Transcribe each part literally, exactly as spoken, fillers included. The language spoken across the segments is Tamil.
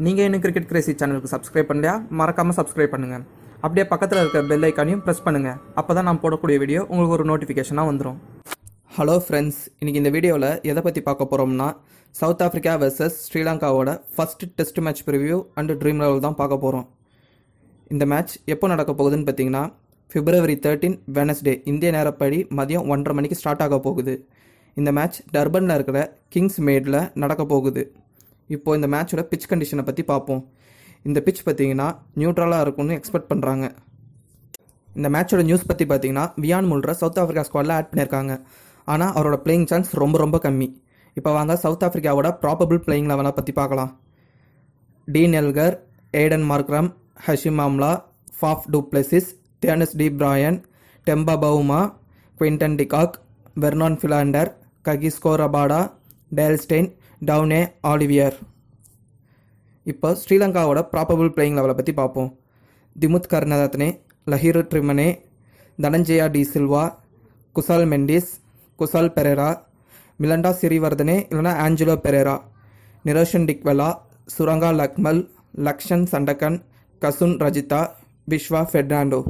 நீங்கள் இன்னும் கிரிக்கெட் கிரேசி சேனலுக்கு சப்ஸ்கிரைப் பண்ணலையா மறக்காமல் சப்ஸ்கிரைப் பண்ணுங்கள். அப்படியே பக்கத்தில் இருக்க பெல் ஐக்கானையும் ப்ரெஸ் பண்ணுங்கள். அப்போ தான் நான் போடக்கூடிய வீடியோ உங்களுக்கு ஒரு நோட்டிஃபிகேஷனாக வந்துடும். ஹலோ ஃப்ரெண்ட்ஸ், இன்றைக்கி இந்த வீடியோவில் எதை பற்றி பார்க்க போகிறோம்னா சவுத் ஆஃப்ரிக்கா வெர்சஸ் ஸ்ரீலங்காவோட first test match preview and dream eleven தான் பார்க்க போகிறோம். இந்த மேட்ச் எப்போ நடக்க போகுதுன்னு பார்த்தீங்கன்னா பிப்ரவரி தேர்ட்டீன் வெனஸ்டே இந்திய நேரப்படி மதியம் ஒன்றரை மணிக்கு ஸ்டார்ட் ஆக போகுது. இந்த மேட்ச் டர்பனில் இருக்கிற கிங்ஸ் மேடில் நடக்க போகுது. இப்போது இந்த மேட்சோட பிச் கண்டிஷனை பற்றி பார்ப்போம். இந்த பிச் பார்த்தீங்கன்னா நியூட்ரலாக இருக்கும்னு எக்ஸ்பெக்ட் பண்ணுறாங்க. இந்த மேட்சோட நியூஸ் பற்றி பார்த்தீங்கன்னா வியான் முல்ரை சவுத் ஆஃப்ரிக்கா ஸ்குவாடில் ஆட் பண்ணியிருக்காங்க. ஆனால் அவரோட பிளேயிங் சான்ஸ் ரொம்ப ரொம்ப கம்மி. இப்போ வாங்க சவுத் ஆஃப்ரிக்காவோட ப்ராபபிள் பிளேயிங் லெவலை பற்றி பார்க்கலாம். Dean Elgar, Aden Markram, Hashim amla, Faf du Plessis, டேனஸ் D Brian, Temba Bavuma, Quinton de Kock, Vernon Philander, Kagiso Rabada, டேல்ஸ்டெயின், டவுனே Olivier. இப்போ ஸ்ரீலங்காவோட ப்ராபபிள் பிளேயிங் லெவலை பற்றி பார்ப்போம். திமுத் கருணரத்னே, லஹிரு ட்ரிமனே, தனஞ்சயா டி சில்வா, குசால் மெண்டிஸ், குசால் பெரேரா, மிலண்டா சிறிவர்தனே இல்லைனா ஆஞ்சலோ பெரேரா, நிரோஷன் டிக்வெலா, சுரங்கா லக்மல், லக்ஷன் சண்டகன், கசுன் ரஜிதா, விஸ்வா ஃபெர்னாண்டோ.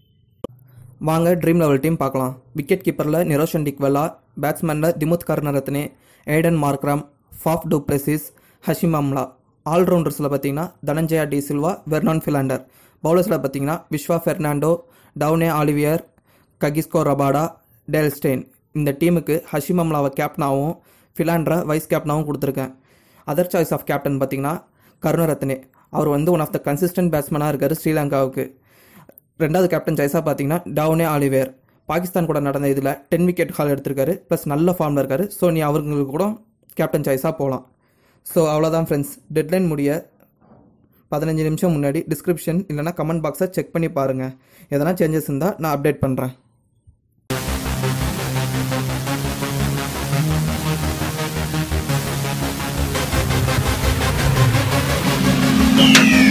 வாங்க ட்ரீம் லெவல் டீம் பார்க்கலாம். Wicket கீப்பரில் Niroshan Dickwella, பேட்ஸ்மேனில் Dimuth Karunaratne, Aiden Markram, Faf du Plessis, Hashim Amla. ஆல்ரவுண்டர்ஸில் பார்த்தீங்கன்னா தனஞ்சயா டி சில்வா, வெர்னான் ஃபிலாண்டர். பவுலர்ஸில் பார்த்தீங்கன்னா Vishwa Fernando, Duanne Olivier, Kagiso Rabada, Dale Steyn. இந்த டீமுக்கு ஹஷிம் ஆம்லாவை கேப்டனாகவும் ஃபிலாண்டரை வைஸ் கேப்டனாகவும் கொடுத்துருக்கேன். அதர் சாய்ஸ் ஆஃப் கேப்டன் பார்த்தீங்கன்னா கருணரத்னே. அவர் வந்து ஒன் ஆஃப் த கன்சிஸ்டன்ட் பேட்ஸ்மேனாக இருக்கார் ஸ்ரீலங்காவுக்கு. ரெண்டாவது கேப்டன் சாய்ஸாக பார்த்தீங்கன்னா டவுனே ஆலிவியர். பாகிஸ்தான் கூட நடந்த இதில் டென் விக்கெட் ஹால் எடுத்திருக்காரு, ப்ளஸ் நல்ல ஃபார்மில் இருக்கார். ஸோ நீ அவங்களுக்கு கூட கேப்டன் சாய்ஸாக போகலாம். ஸோ அவ்வளோதான் ஃப்ரெண்ட்ஸ். டெட்லைன் முடிய பதினஞ்சு நிமிஷம் முன்னாடி டிஸ்கிரிப்ஷன் இல்லைனா கமெண்ட் பாக்ஸை செக் பண்ணி பாருங்கள். எதனா சேஞ்சஸ் இருந்தால் நான் அப்டேட் பண்ணுறேன்.